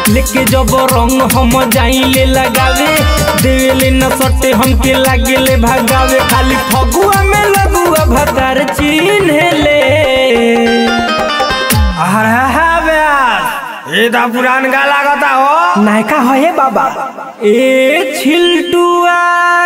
लेके जब रंग हम जाइले लगावे देवेले न सटे हमके लागेले भगावे खाली फगुआ में लगुआ भतार चिन्हले। ये तो पुरान गा लागता हो नायका है बाबा। ए छिलटुआ